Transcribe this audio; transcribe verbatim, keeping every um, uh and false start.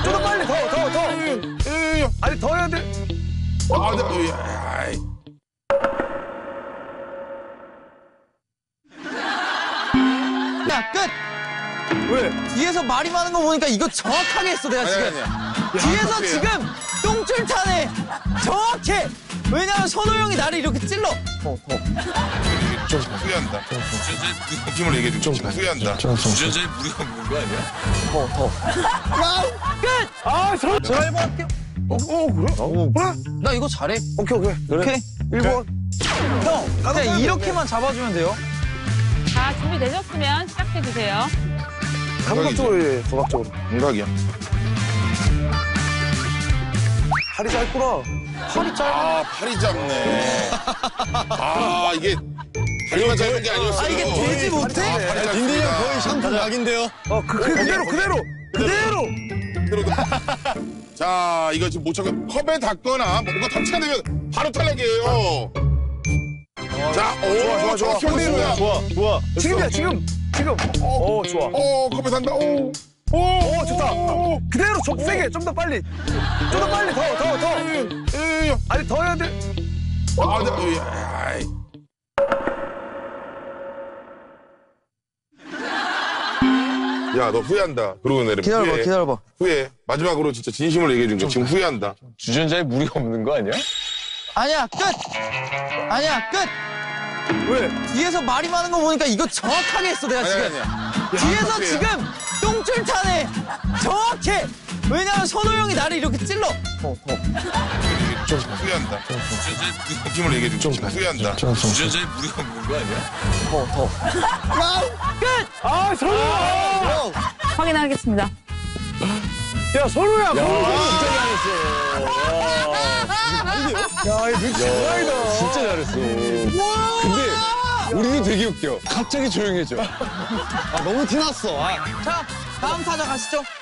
좀 더 빨리, 더, 더, 더. 아니, 더 해야 돼. 아, 네. 아이. 야, 끝! 왜? 뒤에서 말이 많은 거 보니까 이거 정확하게 했어, 내가 지금. 아니, 아니야. 뒤에서 야, 지금 똥줄 타네. 정확해. 왜냐면 선호 형이 나를 이렇게 찔러. 좀 후회한다. 주전자의 무리한 힘을 얘기해 줄게. 지금 후회한다. 주전자의 무리가 없는 거 아니야? 야, 끝! 아, 저, 저 일 번 할게요. 어, 어, 그래? 어, 그래? 나 이거 잘해. 오케이, 오케이. 오케이. 일 번. 형, 그냥 이렇게만 잡아주면 돼요. 자, 준비되셨으면 시작해주세요. 감각적으로 해, 감각적으로. 감각이야. 팔이 짧구나. 팔이 짧아. 아, 팔이 짧네. 아, 이게 다리만 짧은 게 아니었어요. 아, 이게 되지 못해? 아, 팔이 짧습니다. 거의 샴푸 각인데요. 어, 그, 그, 그대로, 그대로. 그대로. 그대로. 자, 이거 지금 못 찾고 컵에 닿거나 뭔가 터치가 되면 바로 탈락이에요. 자, 오, 좋아, 좋아, 좋아. 경리로야. 좋아, 좋아. 지금이야, 지금. 지금. 어, 좋아. 오, 컵에 닿는다. 오, 오, 오, 좋다. 그대로 좀 세게, 좀 더 빨리. 좀 더 빨리, 더, 더, 더. 아니, 더 해야 돼. 아, 네. 아이. 야, 너 후회한다. 그러고 내리면 기다려봐, 후회해. 기다려봐. 후회해. 마지막으로 진짜 진심으로 얘기해 준 거. 지금 후회한다. 주전자에 무리가 없는 거 아니야? 아니야, 끝! 아니야, 끝! 왜? 뒤에서 말이 많은 거 보니까 이거 정확하게 했어, 내가 아니, 지금. 아니야. 뒤에서 후회해. 지금 똥줄 타네. 정확해. 왜냐면 선호 형이 나를 이렇게 찔러. 좀 후회한다. 주전자의 무리한 힘을 얘기해 준 거. 지금 후회한다. 주전자의 무리가 없는 거 아니야? 야, 끝! 아, 선우야! 확인하겠습니다. 야, 선우야! 진짜 잘했어. 야, 이 눈치 장난이다. 진짜 잘했어. 근데 우리도 되게 웃겨. 갑자기 조용해져. 아, 너무 티났어. 아. 자, 다음 타자 가시죠.